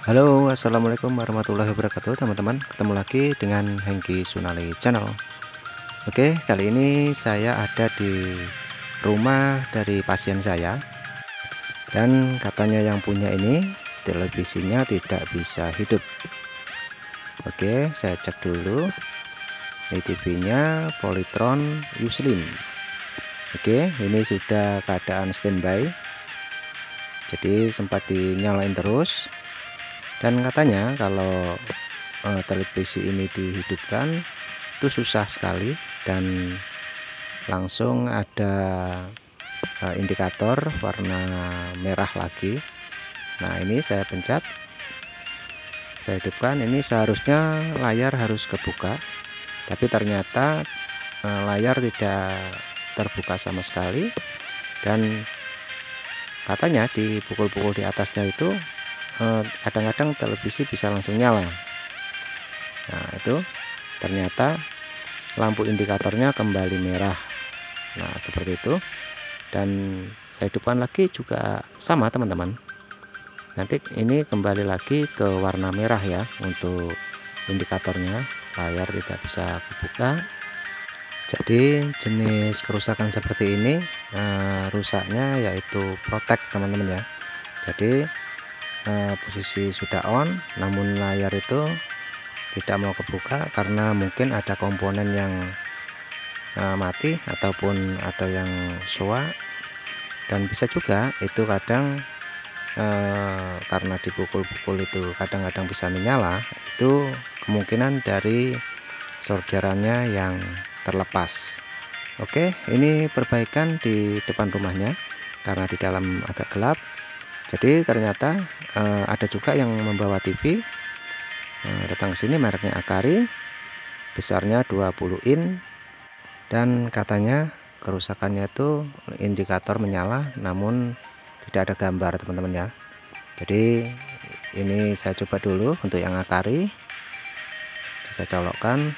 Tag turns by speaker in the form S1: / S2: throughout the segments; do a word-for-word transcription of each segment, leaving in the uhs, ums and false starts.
S1: Halo, assalamualaikum warahmatullahi wabarakatuh, teman-teman. Ketemu lagi dengan Hengki Sunali Channel. Oke, kali ini saya ada di rumah dari pasien saya, dan katanya yang punya ini televisinya tidak bisa hidup. Oke, saya cek dulu. Ini T V-nya Polytron U-Slim. Oke, ini sudah keadaan standby, jadi sempat dinyalain terus. Dan katanya kalau eh, televisi ini dihidupkan itu susah sekali, dan langsung ada eh, indikator warna merah lagi. Nah, ini saya pencet, saya hidupkan. Ini seharusnya layar harus kebuka, tapi ternyata eh, layar tidak terbuka sama sekali, dan katanya dipukul-pukul di atasnya itu kadang-kadang televisi bisa langsung nyala. Nah, itu ternyata lampu indikatornya kembali merah. Nah, seperti itu. Dan saya hidupkan lagi juga sama, teman-teman. Nanti ini kembali lagi ke warna merah ya untuk indikatornya. Layar tidak bisa kebuka. Jadi jenis kerusakan seperti ini eh, rusaknya yaitu protek, teman-teman ya. Jadi eh, posisi sudah on, namun layar itu tidak mau kebuka karena mungkin ada komponen yang eh, mati ataupun ada yang soak. Dan bisa juga itu kadang eh, karena dipukul-pukul itu kadang-kadang bisa menyala. Itu kemungkinan dari solderannya yang terlepas. Oke, ini perbaikan di depan rumahnya karena di dalam agak gelap. Jadi ternyata eh, ada juga yang membawa T V eh, datang ke sini, mereknya Akari, besarnya dua puluh in, dan katanya kerusakannya itu indikator menyala namun tidak ada gambar, teman-teman ya. Jadi ini saya coba dulu untuk yang Akari, saya colokkan,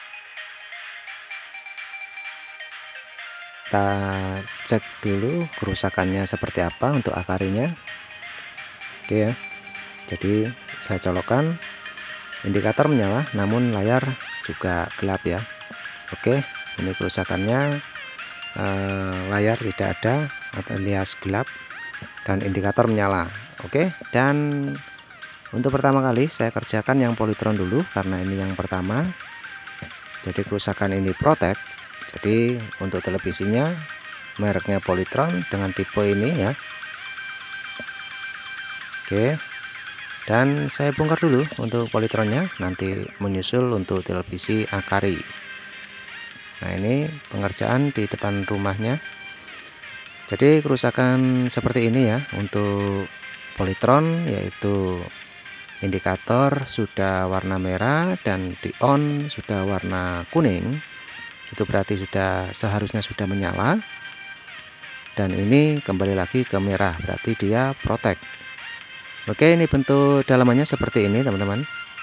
S1: kita cek dulu kerusakannya seperti apa untuk Akarinya. Oke ya, jadi saya colokkan, indikator menyala namun layar juga gelap ya. Oke, ini kerusakannya, eh, layar tidak ada alias gelap dan indikator menyala. Oke, dan untuk pertama kali saya kerjakan yang Polytron dulu karena ini yang pertama. Jadi kerusakan ini protek. Jadi untuk televisinya mereknya Polytron dengan tipe ini ya. Oke, dan saya bongkar dulu untuk Polytronnya, nanti menyusul untuk televisi Akari. Nah, ini pengerjaan di depan rumahnya. Jadi kerusakan seperti ini ya untuk Polytron, yaitu indikator sudah warna merah dan di on sudah warna kuning. Itu berarti sudah seharusnya sudah menyala, dan ini kembali lagi ke merah, berarti dia protek. Oke, ini bentuk dalamannya seperti ini, teman-teman.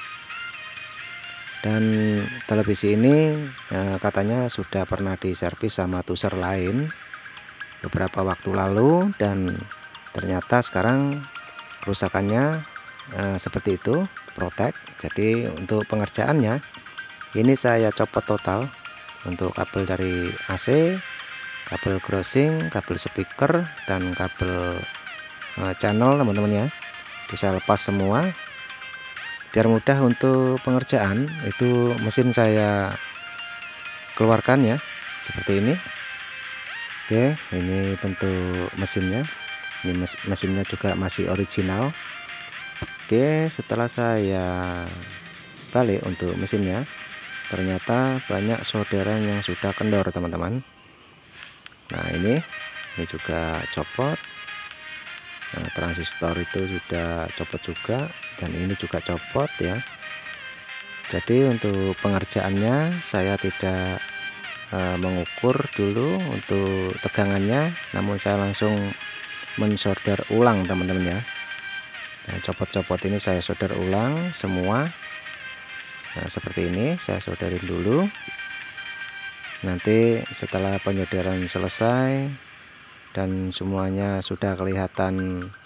S1: Dan televisi ini eh, katanya sudah pernah diservis sama tuser lain beberapa waktu lalu, dan ternyata sekarang kerusakannya eh, seperti itu, protek. Jadi untuk pengerjaannya ini saya copot total untuk kabel dari A C, kabel grounding, kabel speaker, dan kabel eh, channel, teman-teman ya. Itu saya lepas semua biar mudah untuk pengerjaan. Itu mesin saya keluarkan ya, seperti ini. Oke, ini bentuk mesinnya. Ini mes mesinnya juga masih original. Oke, setelah saya balik untuk mesinnya, ternyata banyak solderan yang sudah kendor, teman-teman. Nah, ini ini juga copot. Nah, transistor itu sudah copot juga, dan ini juga copot ya. Jadi untuk pengerjaannya saya tidak e, mengukur dulu untuk tegangannya, namun saya langsung mensolder ulang, teman-teman ya. Nah, copot-copot ini saya solder ulang semua. Nah, seperti ini saya solderin dulu. Nanti setelah penyolderan selesai dan semuanya sudah kelihatan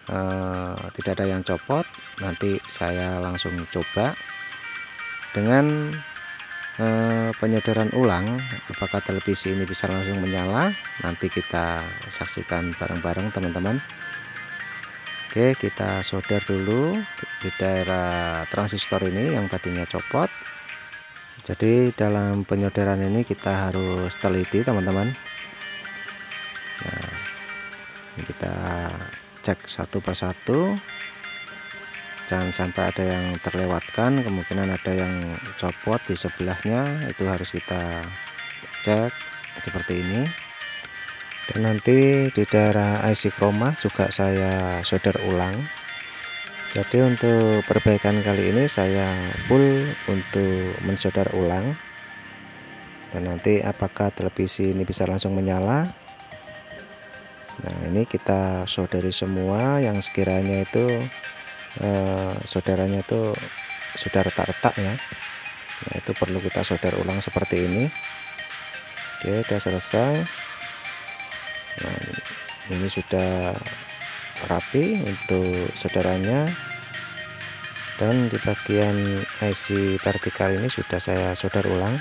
S1: eh, tidak ada yang copot, nanti saya langsung coba dengan eh, penyolderan ulang apakah televisi ini bisa langsung menyala. Nanti kita saksikan bareng-bareng teman-teman. Oke, kita solder dulu di daerah transistor ini yang tadinya copot. Jadi dalam penyolderan ini kita harus teliti teman-teman. Nah, ini kita cek satu persatu, jangan sampai ada yang terlewatkan, kemungkinan ada yang copot di sebelahnya, itu harus kita cek seperti ini. Dan nanti di daerah I C chroma juga saya solder ulang. Jadi untuk perbaikan kali ini saya full untuk mensolder ulang. Dan nanti apakah televisi ini bisa langsung menyala. Nah, ini kita solderi semua yang sekiranya itu eh, solderannya itu sudah retak-retak ya. Nah, itu perlu kita solder ulang seperti ini. Oke, sudah selesai. Nah, ini sudah rapi untuk solderannya, dan di bagian I C vertikal ini sudah saya solder ulang.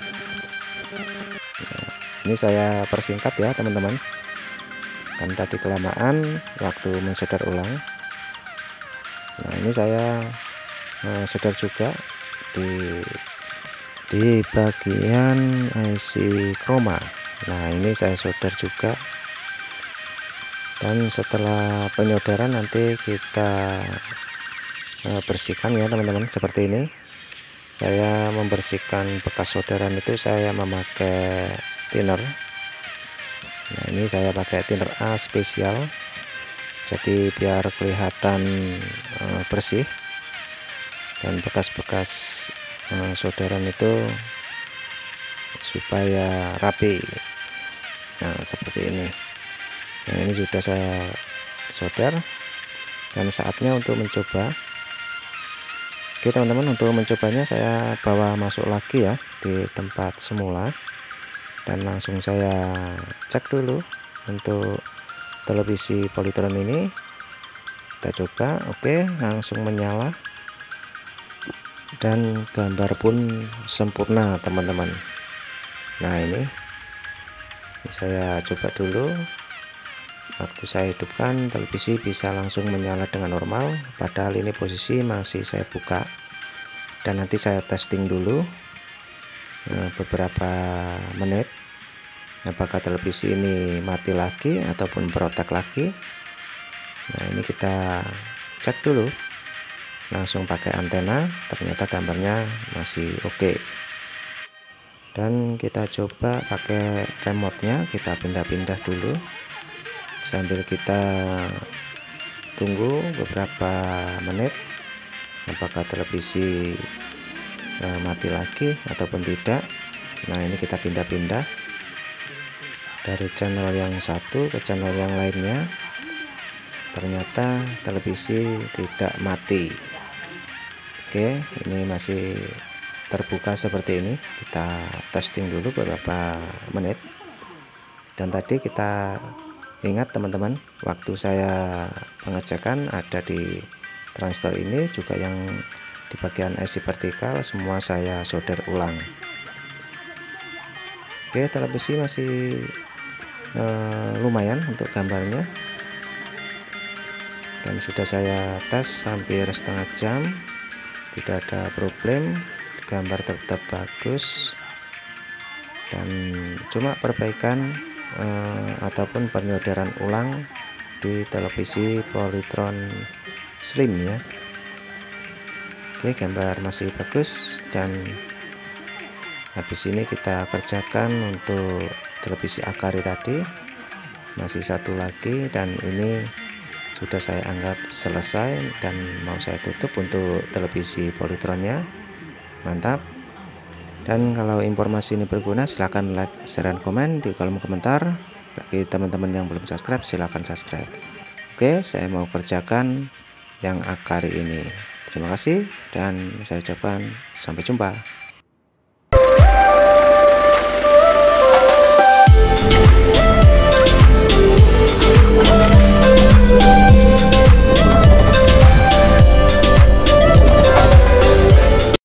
S1: Nah, ini saya persingkat ya teman-teman, kan tadi kelamaan waktu mensolder ulang. Nah, ini saya uh, solder juga di di bagian I C chroma. Nah, ini saya solder juga. Dan setelah penyolderan nanti kita bersihkan ya teman-teman, seperti ini. Saya membersihkan bekas solderan itu saya memakai thinner. Nah, ini saya pakai thinner A spesial, jadi biar kelihatan uh, bersih dan bekas-bekas uh, solderan itu supaya rapi. Nah, seperti ini. Nah, ini sudah saya solder dan saatnya untuk mencoba. Oke teman-teman, untuk mencobanya saya bawa masuk lagi ya di tempat semula, dan langsung saya cek dulu untuk televisi Polytron ini. Kita coba. Oke, langsung menyala dan gambar pun sempurna teman-teman. Nah, ini, ini saya coba dulu. Waktu saya hidupkan, televisi bisa langsung menyala dengan normal, padahal ini posisi masih saya buka. Dan nanti saya testing dulu eh, beberapa menit apakah televisi ini mati lagi ataupun berotak lagi. Nah, ini kita cek dulu langsung pakai antena, ternyata gambarnya masih oke. Dan kita coba pakai remote-nya, kita pindah-pindah dulu sambil kita tunggu beberapa menit apakah televisi eh, mati lagi ataupun tidak. Nah, ini kita pindah-pindah dari channel yang satu ke channel yang lainnya, ternyata televisi tidak mati. Oke, ini masih terbuka seperti ini. Kita testing dulu beberapa menit. Dan tadi kita ingat teman-teman, waktu saya pengecekan ada di transistor ini juga yang di bagian I C vertikal semua saya solder ulang. Oke, televisi masih eh, lumayan untuk gambarnya, dan sudah saya tes hampir setengah jam, tidak ada problem, gambar tetap bagus. Dan cuma perbaikan Uh, ataupun penyolderan ulang di televisi Polytron Slim ya. Oke, gambar masih bagus, dan habis ini kita kerjakan untuk televisi Akari tadi, masih satu lagi, dan ini sudah saya anggap selesai dan mau saya tutup untuk televisi Polytronnya. Mantap. Dan kalau informasi ini berguna, silahkan like, share, dan komen di kolom komentar. Bagi teman-teman yang belum subscribe, silahkan subscribe. Oke, saya mau kerjakan yang Akari ini. Terima kasih, dan saya ucapkan sampai jumpa.